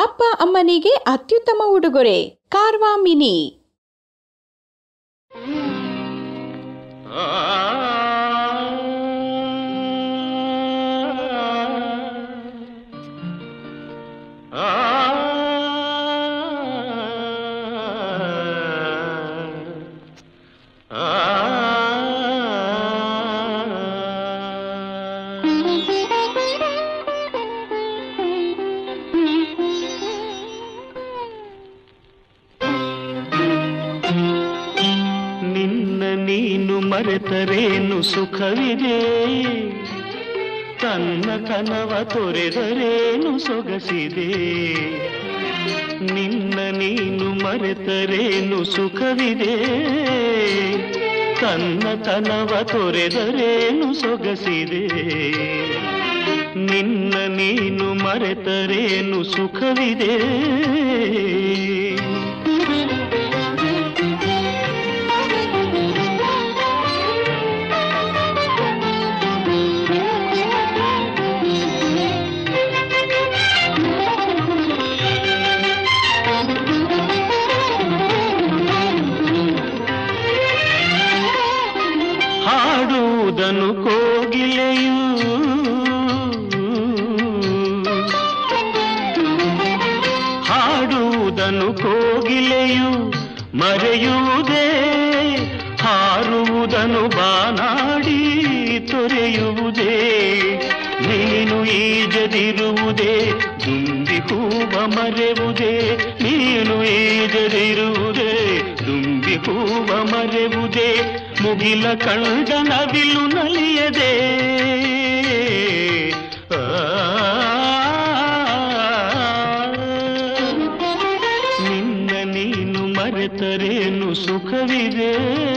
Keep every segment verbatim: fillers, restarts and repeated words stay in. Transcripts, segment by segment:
ಅಪ್ಪ ಅಮ್ಮನಿಗೆ ಅತ್ಯುತ್ತಮ ಉಡುಗೊರೆ ಕಾರ್ವಾ ಮಿನಿ. ಮರೆತರೇನು ಸುಖವಿದೆ, ತನ್ನ ಕನವ ತೊರೆದರೇನು ಸೊಗಸಿದೆ. ನಿನ್ನ ನೀನು ಮರೆತರೇನು ಸುಖವಿದೆ, ತನ್ನ ಕನವ ತೊರೆದರೇನು ಸೊಗಸಿದೆ. ನಿನ್ನ ನೀನು ಮರೆತರೇನು ಸುಖವಿದೆ. ಹಾಡುವುದನು ಕೋಗಿಲೆಯು, ಹಾಡುವುದನು ಕೋಗಿಲೆಯು ಮರೆಯುವುದೇ, ಹಾರುವುದನು ಬಾನಾಡಿ ತೊರೆಯುವುದೇ. ನೀನು ಈಜದಿರುವುದೇ, ದುಂಬಿ ಹೂವ ಮರೆಯುವುದೇ. ನೀನು ಈಜದಿರುವುದೇ, ದುಂಬಿ ಹೂವ ಮರೆಯುವುದೇ. ಮುಗಿಲ ಕಂಡ ನವಿಲು ನಲಿಯದೆ, ನಿನ್ನ ನೀನು ಮರೆತರೇನು ಸುಖವಿದೆ.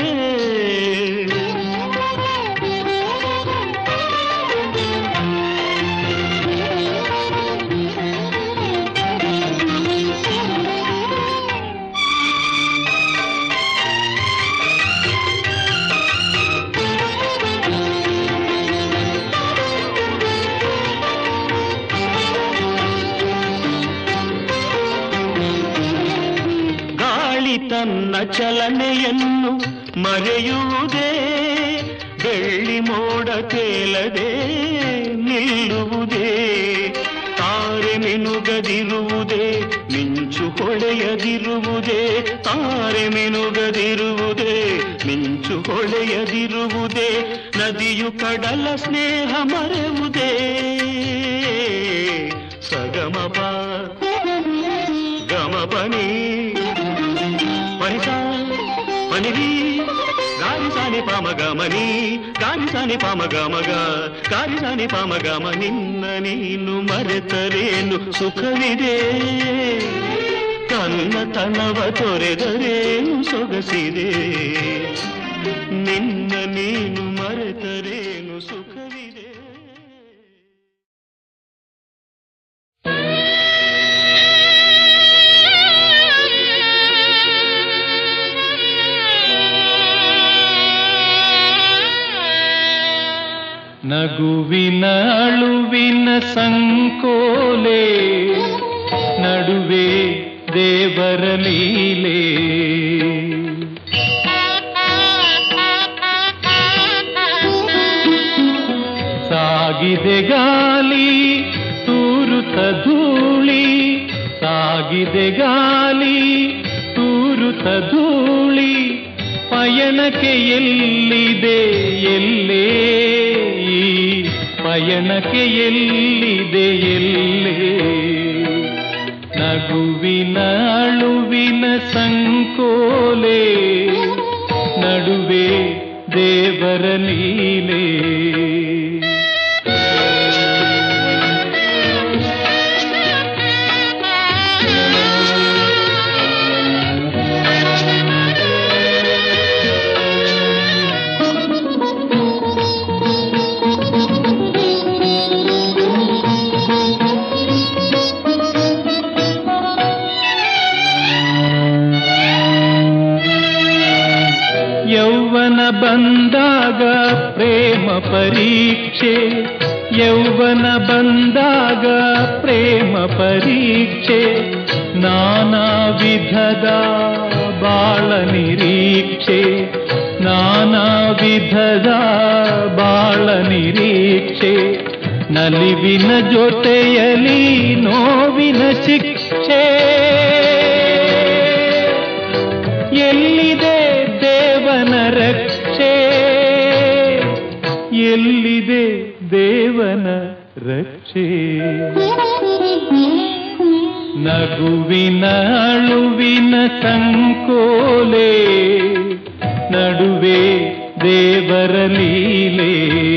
ತನ್ನ ಚಲನೆಯನ್ನು ಮರೆಯುವುದೇ, ಬೆಳ್ಳಿ ಮೋಡ ತೇಲದೆ ನಿಲ್ಲುವುದೇ. ತಾರೆ ಮಿನುಗದಿರುವುದೇ, ಮಿಂಚು ಹೊಳೆಯದಿರುವುದೇ. ತಾರೆ ಮಿನುಗದಿರುವುದೇ, ಮಿಂಚು ಹೊಳೆಯದಿರುವುದೇ. ನದಿಯು ಕಡಲ ಸ್ನೇಹ ಮರೆಯುವುದೇ. ಸಗಮಪ ಗಮಪನಿ ಪನಿರಿ ಗಾರಿ ಸಾನಿ ಪಾಮ ಗಮನಿ, ಗಾರಿ ಸಾನಿ ಪಾಮ ಗಮಗ, ಗಾರಿ ಸಾನಿ ಪಾಮ ಗಮ. ನಿನ್ನ ನೀನು ಮರೆತರೇನು ಸುಖವಿದೆ, ತನ್ನ ತನವ ತೊರೆದರೇನು ಸೊಗಸಿದೆ. ನಿನ್ನ ನೀನು ಮರೆತರೇನು ಸುಖವಿದೆ. ನಗುವಿನ ಅಳುವಿನ ಸಂಕೋಲೆ, ನಡುವೆ ದೇವರ ಲೀಲೆ. ಸಾಗಿದೆ ಗಾಲಿ ತೂರುತ ಧೂಳಿ, ಸಾಗಿದೆ ಗಾಲಿ ತೂರುತ ಧೂಳಿ. ಪಯಣಕ್ಕೆ ಎಲ್ಲಿದೆ ಎಲ್ಲೇ, ಪಯಣಕ್ಕೆ ಎಲ್ಲಿದೆ ಎಲ್ಲೇ. ನಗುವಿನ ಅಳುವಿನ ಸಂಕೋಲೆ, ನಡುವೆ ದೇವರ ಲೀಲೆ. ಯೌವನ ಬಂದಾಗ ಪ್ರೇಮ ಪರೀಕ್ಷೆ, ಯೌವನ ಬಂದಾಗ ಪ್ರೇಮ ಪರೀಕ್ಷೆ ನಾನಾ ವಿಧದ ಬಾಳ ನಿರೀಕ್ಷೆ ನಾನಾ ವಿಧದ ಬಾಳ ನಿರೀಕ್ಷೆ ನಲಿವಿನ ಜೊತೆಯಲಿ ನೋವಿನ ಶಿಕ್ಷೆ ಎಲ್ಲಿದೆ ದೇವನ ರಕ್ಷೆ ಎಲ್ಲಿದೆ ದೇವನ ರಕ್ಷೆ ನಗುವಿನ ಅಳುವಿನ ಸಂಕೋಲೆ ನಡುವೆ ದೇವರ ಲೀಲೆ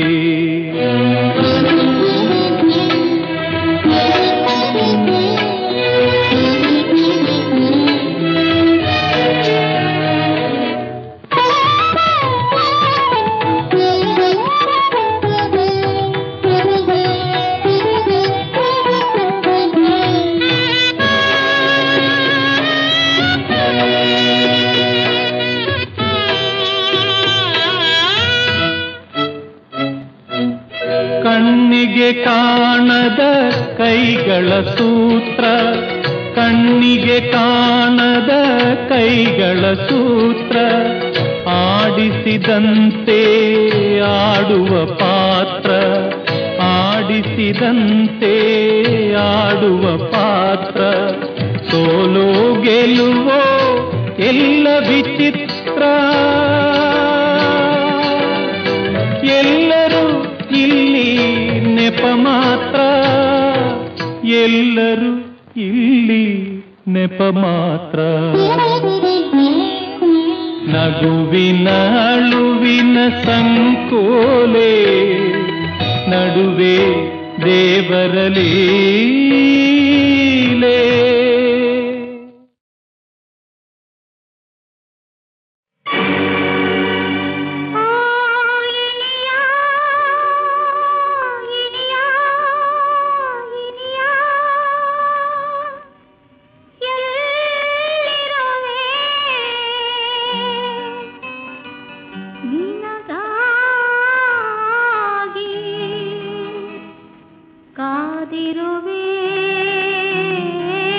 ಕಣ್ಣಿಗೆ ಕಾಣದ ಕೈಗಳ ಸೂತ್ರ ಕಣ್ಣಿಗೆ ಕಾಣದ ಕೈಗಳ ಸೂತ್ರ ಆಡಿಸಿದಂತೆ ಆಡುವ ಪಾತ್ರ ಆಡಿಸಿದಂತೆ ಆಡುವ ಪಾತ್ರ ಸೋಲೋ ಗೆಲುವೋ ಎಲ್ಲ ವಿಚಿತ್ರ ಎಲ್ಲರೂ ಇಲ್ಲಿ ನೆಪ ಮಾತ್ರ ಎಲ್ಲರೂ ಇಲ್ಲಿ ನೆಪ ಮಾತ್ರ ನಗುವಿನ ಅಳುವಿನ ಸಂಕೋಲೆ ನಡುವೆ ದೇವರ ಲೀಲೆ ಕಾದಿರುವೆ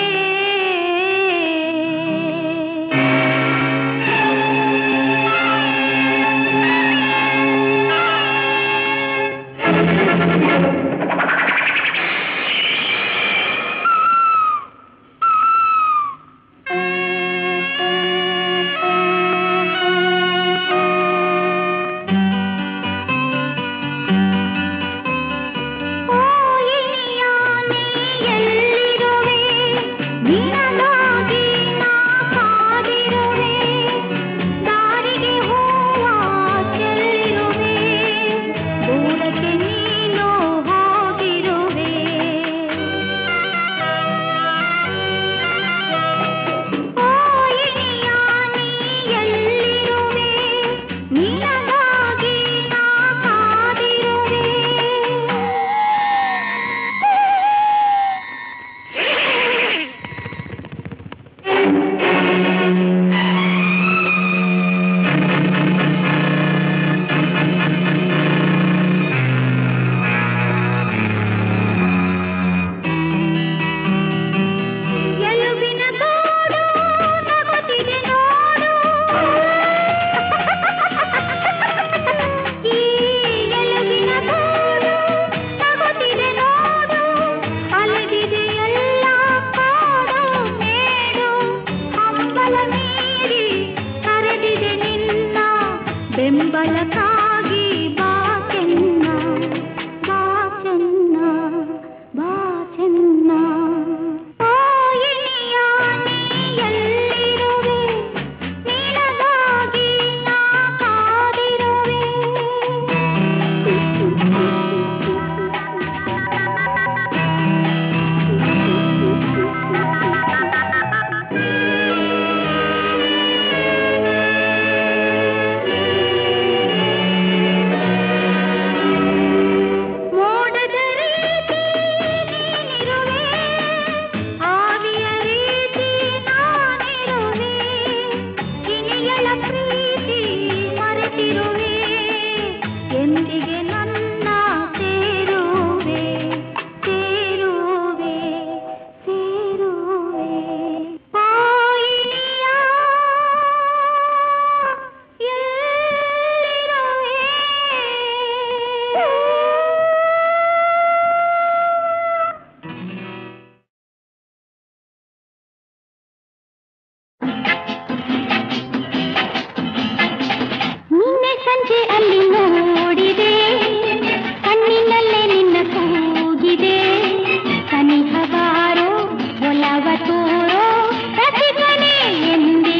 ನಿನ್ನೆ ಸಂಜೆ ಅಲ್ಲಿ ನೋಡಿದೆ, ಕಣ್ಣಿನಲ್ಲೇ ನಿನ್ನ ಕೂಗಿದೆ, ಸನಿಹವಾರೋ ಒಲವ ತೋರೋ ರಸಿಕನೇ ಎಂದೇ.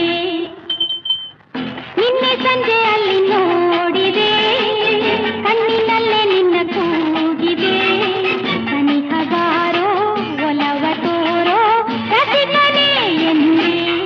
ನಿನ್ನೆ ಸಂಜೆ ಅಲ್ಲಿ ನೋಡಿದೆ, ಕಣ್ಣಿನಲ್ಲೇ ನಿನ್ನ ಕೂಗಿದೆ, ಸನಿಹವಾರೋ ಒಲವ ತೋರೋ ರಸಿಕನೇ ಎಂದೇ.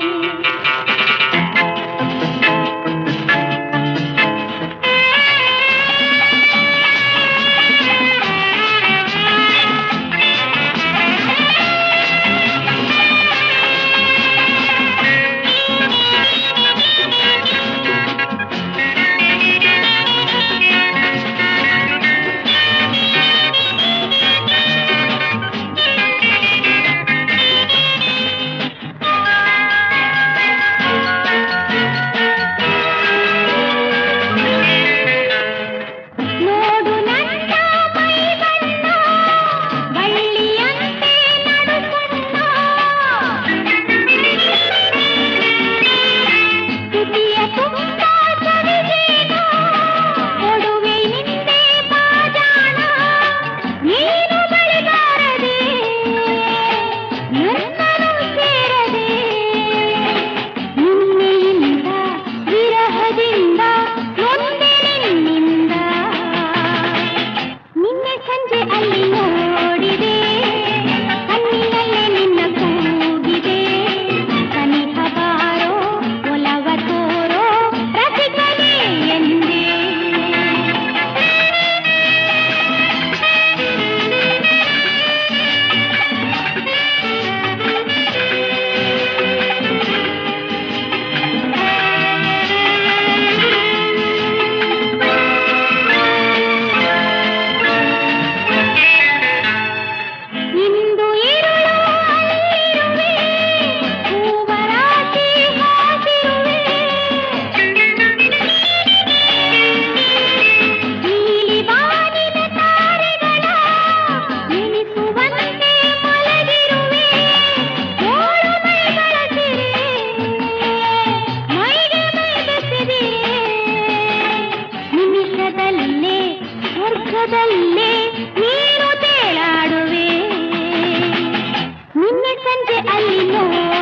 ಸ್ವರ್ಗದಲ್ಲೇ ನೀನು ತೇಲಾಡುವೆ. ನಿನ್ನೆ ಸಂಜೆ ಅಲ್ಲಿ